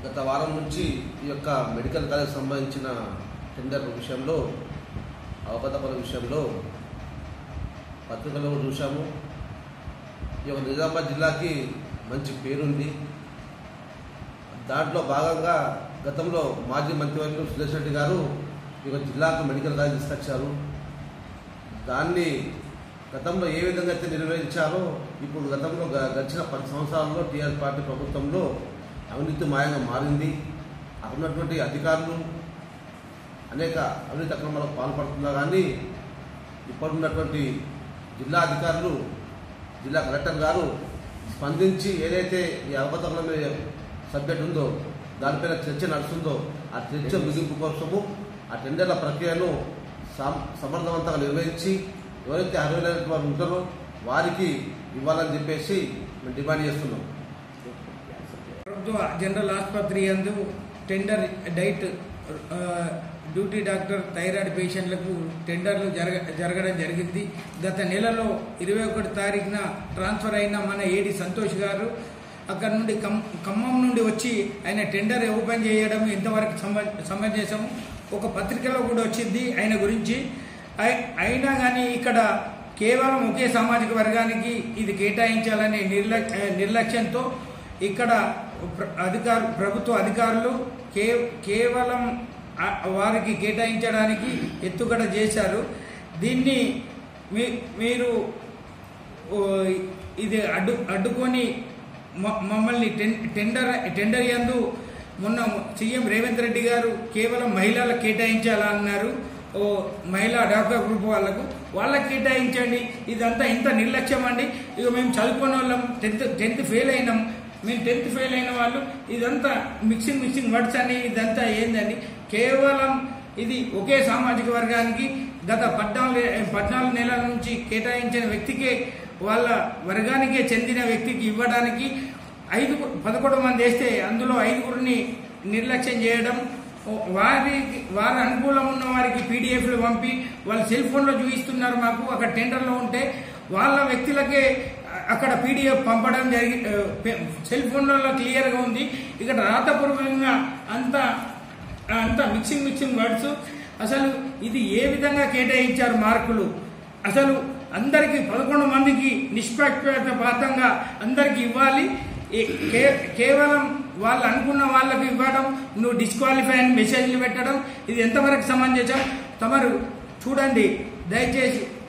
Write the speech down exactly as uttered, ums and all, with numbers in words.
గత వారం నుంచి ఈ యొక్క మెడికల్ కాలేజ్ సంబంధించిన టెండర్ విషయంలో అవకతవకల విషయంలో పత్రికల్లో చూసాము. ఈ యొక్క నిజామాబాద్ జిల్లాకి మంచి పేరుంది. దాంట్లో భాగంగా గతంలో మాజీ మంత్రివర్యులు సురేష్ రెడ్డి గారు ఈ యొక్క జిల్లాకు మెడికల్ కాలేజ్ తీసుకొచ్చారు. దాన్ని గతంలో ఏ విధంగా అయితే నిర్వహించారో ఇప్పుడు గతంలో గడిచిన పది సంవత్సరాల్లో టీఆర్ఎస్ పార్టీ ప్రభుత్వంలో అవినీతి మాయంగా మారింది. అక్కడ ఉన్నటువంటి అధికారులు అనేక అవినీతి అక్రమాలకు పాల్పడుతున్నా కానీ ఇప్పుడున్నటువంటి జిల్లా అధికారులు, జిల్లా కలెక్టర్ గారు స్పందించి ఏదైతే ఈ అవకతవకల మీద సబ్జెక్ట్ ఉందో దానిపైన చర్చ నడుస్తుందో ఆ చర్చ ముగింపు కోసము ఆ టెండర్ల ప్రక్రియను సమర్థవంతంగా నిర్వహించి ఎవరైతే అర్హులైన వారు ఉంటారో వారికి ఇవ్వాలని చెప్పేసి మేము డిమాండ్ చేస్తున్నాం. ప్రభుత్వ జనరల్ ఆసుపత్రి యందు tender diet duty doctor thyroid పేషెంట్లకు టెండర్లు జరగ జరగడం జరిగింది. గత నెలలో ఇరవై ఒకటి తారీఖున ట్రాన్స్ఫర్ అయిన మన ఏడి సంతోష్ గారు అక్కడ నుండి ఖమ్మం నుండి వచ్చి ఆయన టెండర్ ఓపెన్ చేయడం ఇంతవరకు సమంజసము. ఒక పత్రికలో కూడా వచ్చింది ఆయన గురించి. అయినా కానీ ఇక్కడ కేవలం ఒకే సామాజిక వర్గానికి ఇది కేటాయించాలనే నిర్లక్ష్యంతో ఇక్కడ అధికారు ప్రభుత్వ అధికారులు కే కేవలం వారికి కేటాయించడానికి ఎత్తుగడ చేశారు. దీన్ని మీరు ఇది అడ్డు అడ్డుకొని మమ్మల్ని టెండర్ టెండర్ యందు మొన్న సీఎం రేవంత్ రెడ్డి గారు కేవలం మహిళలకు కేటాయించాలన్నారు. ఓ మహిళా డాక్టర్ గ్రూప్ వాళ్ళకు వాళ్ళకి కేటాయించండి. ఇదంతా ఇంత నిర్లక్ష్యం అండి. ఇక మేము చదువుకున్న వాళ్ళం, టెన్త్ టెన్త్ ఫెయిల్ అయినాం, మేము టెన్త్ ఫెయిల్ అయిన వాళ్ళు ఇదంతా మిక్సింగ్ మిక్సింగ్ వర్డ్స్ అని ఇదంతా ఏందండి? కేవలం ఇది ఒకే సామాజిక వర్గానికి గత పద్నాలుగు పద్నాలుగు నెలల నుంచి కేటాయించిన వ్యక్తికే, వాళ్ళ వర్గానికే చెందిన వ్యక్తికి ఇవ్వడానికి ఐదు పదకొండు మంది వేస్తే అందులో ఐదుగురిని నిర్లక్ష్యం చేయడం, వారికి వారి అనుకూలం ఉన్న వారికి పీడిఎఫ్లు పంపి వాళ్ళు సెల్ ఫోన్లో చూపిస్తున్నారు. మాకు అక్కడ టెండర్లో ఉంటే వాళ్ళ వ్యక్తులకే అక్కడ పీడిఎఫ్ పంపడం జరిగి సెల్ ఫోన్లలో క్లియర్గా ఉంది. ఇక్కడ రాతపూర్వకంగా అంతా అంతా మిక్సింగ్ మిక్సింగ్ వర్డ్స్. అసలు ఇది ఏ విధంగా కేటాయించారు మార్కులు? అసలు అందరికీ పదకొండు మందికి నిష్పక్షపాతంగా అందరికి ఇవ్వాలి. కేవలం వాళ్ళు అనుకున్న వాళ్ళకు ఇవ్వడం, నువ్వు డిస్క్వాలిఫై అని మెసేజ్లు పెట్టడం, ఇది ఎంతవరకు సమంజసం? తమరు చూడండి దయచేసి.